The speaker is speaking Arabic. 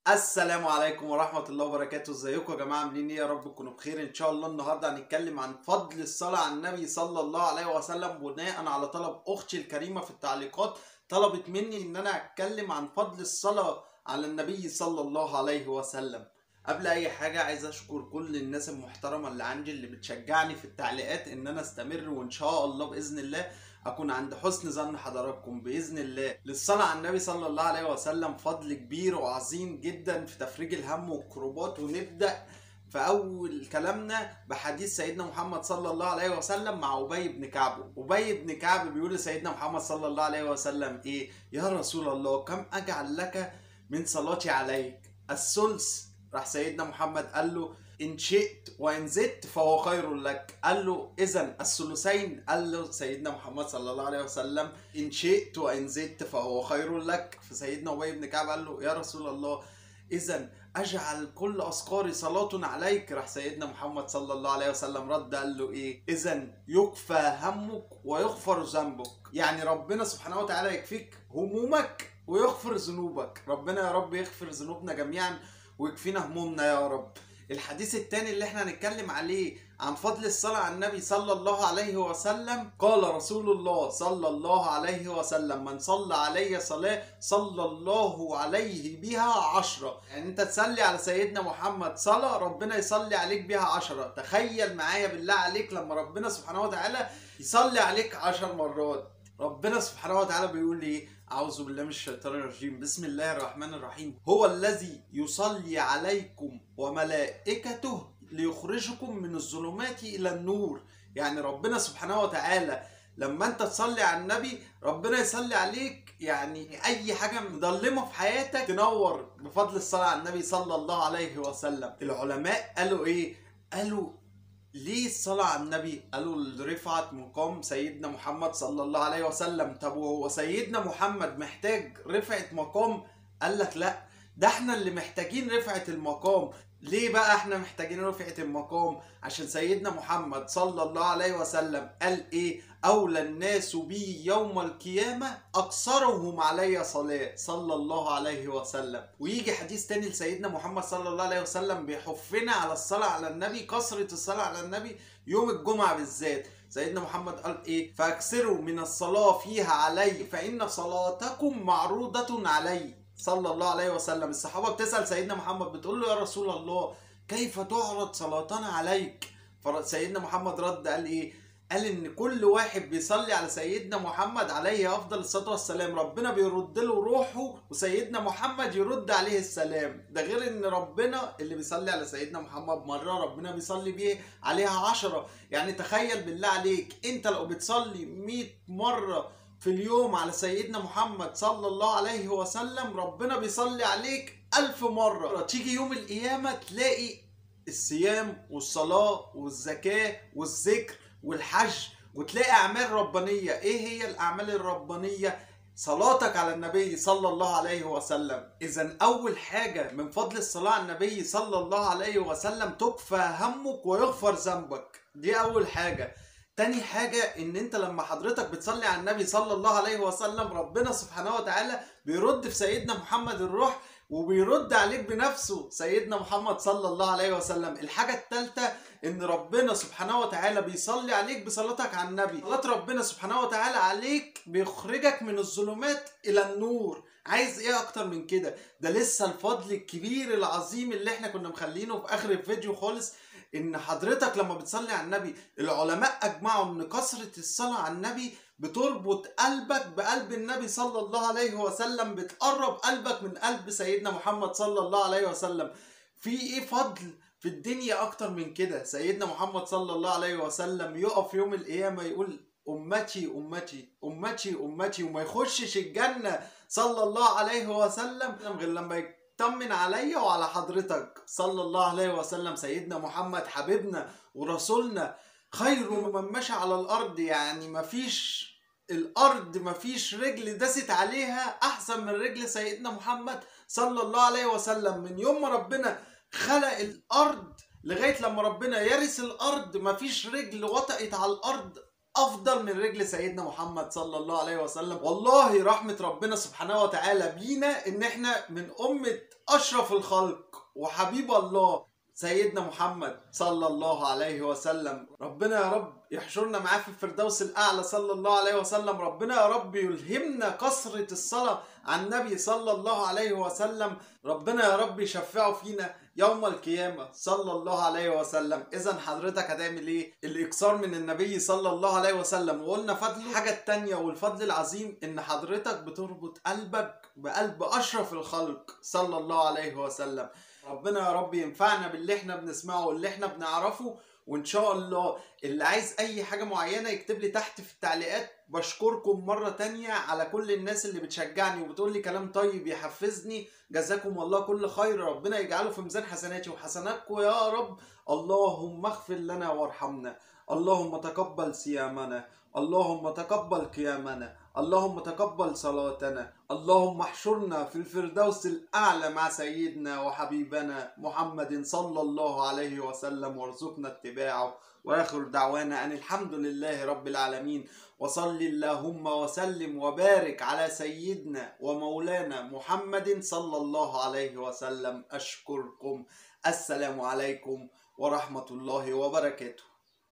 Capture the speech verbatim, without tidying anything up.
السلام عليكم ورحمة الله وبركاته. ازيكم يا جماعة؟ عاملين ايه؟ يا رب تكونوا بخير ان شاء الله. النهاردة هنتكلم عن فضل الصلاة على النبي صلى الله عليه وسلم بناء على طلب اختي الكريمة في التعليقات. طلبت مني ان انا اتكلم عن فضل الصلاة على النبي صلى الله عليه وسلم. قبل اي حاجة عايز اشكر كل الناس المحترمة اللي عندي اللي بتشجعني في التعليقات ان انا استمر، وان شاء الله باذن الله اكون عند حسن ظن حضراتكم باذن الله. للصلاه على النبي صلى الله عليه وسلم فضل كبير وعظيم جدا في تفريج الهم والكروبات. ونبدا في اول كلامنا بحديث سيدنا محمد صلى الله عليه وسلم مع ابي بن كعب. ابي بن كعب بيقول لسيدنا محمد صلى الله عليه وسلم ايه؟ يا رسول الله كم اجعل لك من صلاتي عليك؟ الثلث. راح سيدنا محمد قال له إن شئت وإن زدت فهو خير لك. قال له إذن الثلثين؟ قال له سيدنا محمد صلى الله عليه وسلم إن شئت وإن زدت فهو خير لك. فسيدنا أبي بن كعب قال له يا رسول الله إذن أجعل كل أذكاري صلاة عليك؟ راح سيدنا محمد صلى الله عليه وسلم رد قال له إيه؟ إذن يكفى همك ويغفر ذنبك. يعني ربنا سبحانه وتعالى يكفيك همومك ويغفر ذنوبك. ربنا يا رب يغفر ذنوبنا جميعا ويكفينا همومنا يا رب. الحديث الثاني اللي احنا هنتكلم عليه عن فضل الصلاة على النبي صلى الله عليه وسلم، قال رسول الله صلى الله عليه وسلم من صلى علي صلاة صلى الله عليه بها عشرة. يعني انت تصلي على سيدنا محمد صلاة ربنا يصلي عليك بها عشرة. تخيل معايا بالله عليك لما ربنا سبحانه وتعالى يصلي عليك عشر مرات. ربنا سبحانه وتعالى بيقول ايه؟ أعوذ بالله من الشيطان الرجيم، بسم الله الرحمن الرحيم. هو الذي يصلي عليكم وملائكته ليخرجكم من الظلمات إلى النور. يعني ربنا سبحانه وتعالى لما انت تصلي على النبي ربنا يصلي عليك، يعني اي حاجة مظلمة في حياتك تنور بفضل الصلاة على النبي صلى الله عليه وسلم. العلماء قالوا ايه؟ قالوا ليه الصلاة على النبي؟ قالوا لرفعة مقام سيدنا محمد صلى الله عليه وسلم. طب وهو سيدنا محمد محتاج رفعة مقام؟ قال لك لا، ده احنا اللي محتاجين رفعة المقام. ليه بقى احنا محتاجين رفعة المقام؟ عشان سيدنا محمد صلى الله عليه وسلم قال ايه؟ اولى الناس بي يوم القيامة اكثرهم علي صلاة صلى الله عليه وسلم. ويجي حديث تاني لسيدنا محمد صلى الله عليه وسلم بيحفنا على الصلاة على النبي، كثرة الصلاة على النبي يوم الجمعة بالذات. سيدنا محمد قال ايه؟ فاكثروا من الصلاة فيها علي فإن صلاتكم معروضة علي صلى الله عليه وسلم. الصحابة بتسأل سيدنا محمد بتقول له يا رسول الله كيف تعرض صلاتنا عليك؟ فسيدنا محمد رد قال ايه؟ قال ان كل واحد بيصلي على سيدنا محمد عليه افضل الصلاه والسلام ربنا بيرد له روحه وسيدنا محمد يرد عليه السلام. ده غير ان ربنا اللي بيصلي على سيدنا محمد مره ربنا بيصلي بيه عليها عشرة. يعني تخيل بالله عليك انت لو بتصلي مئة مره في اليوم على سيدنا محمد صلى الله عليه وسلم ربنا بيصلي عليك ألف مرة. تيجي يوم القيامة تلاقي الصيام والصلاة والزكاة والذكر والحج وتلاقي أعمال ربانية. إيه هي الأعمال الربانية؟ صلاتك على النبي صلى الله عليه وسلم. إذن أول حاجة من فضل الصلاة على النبي صلى الله عليه وسلم تكفى همك ويغفر ذنبك. دي أول حاجة. تاني حاجة ان انت لما حضرتك بتصلي على النبي صلى الله عليه وسلم ربنا سبحانه وتعالى بيرد في سيدنا محمد الروح وبيرد عليك بنفسه سيدنا محمد صلى الله عليه وسلم. الحاجة التالتة ان ربنا سبحانه وتعالى بيصلي عليك بصلاتك على النبي. صلاة ربنا سبحانه وتعالى عليك بيخرجك من الظلمات الى النور. عايز ايه اكتر من كده؟ ده لسه الفضل الكبير العظيم اللي احنا كنا مخلينه في اخر الفيديو خالص، ان حضرتك لما بتصلي على النبي العلماء اجمعوا ان كثرة الصلاة على النبي بتربط قلبك بقلب النبي صلى الله عليه وسلم، بتقرب قلبك من قلب سيدنا محمد صلى الله عليه وسلم. في ايه فضل في الدنيا اكتر من كده؟ سيدنا محمد صلى الله عليه وسلم يقف يوم القيامة يقول امتي امتي امتي امتي وما يخشش الجنة صلى الله عليه وسلم غير لما طمن عليا وعلى حضرتك صلى الله عليه وسلم. سيدنا محمد حبيبنا ورسولنا خير من مشى على الارض. يعني مفيش الارض مفيش رجل دست عليها احسن من رجل سيدنا محمد صلى الله عليه وسلم. من يوم ما ربنا خلق الارض لغاية لما ربنا يرث الارض مفيش رجل وطئت على الارض افضل من رجل سيدنا محمد صلى الله عليه وسلم. والله رحمة ربنا سبحانه وتعالى بينا ان احنا من امة اشرف الخلق وحبيب الله سيدنا محمد صلى الله عليه وسلم. ربنا يا رب يحشرنا معاه في الفردوس الأعلى صلى الله عليه وسلم. ربنا يا رب يلهمنا كثرة الصلاة على النبي صلى الله عليه وسلم. ربنا يا رب يشفعه فينا يوم القيامة صلى الله عليه وسلم. إذا حضرتك هتعمل إيه؟ الإكثار من النبي صلى الله عليه وسلم. وقلنا فضله. الحاجة التانية والفضل العظيم إن حضرتك بتربط قلبك بقلب أشرف الخلق صلى الله عليه وسلم. ربنا يا رب ينفعنا باللي احنا بنسمعه واللي احنا بنعرفه. وان شاء الله اللي عايز اي حاجة معينة يكتب لي تحت في التعليقات. بشكركم مرة تانية على كل الناس اللي بتشجعني وبتقول لي كلام طيب يحفزني. جزاكم الله كل خير. ربنا يجعله في ميزان حسناتي وحسناتكم يا رب. اللهم اغفر لنا وارحمنا. اللهم تقبل صيامنا. اللهم تقبل قيامنا. اللهم تقبل صلاتنا. اللهم احشرنا في الفردوس الأعلى مع سيدنا وحبيبنا محمد صلى الله عليه وسلم وارزقنا اتباعه. وآخر دعوانا أن الحمد لله رب العالمين. وصل اللهم وسلم وبارك على سيدنا ومولانا محمد صلى الله عليه وسلم. أشكركم. السلام عليكم ورحمة الله وبركاته.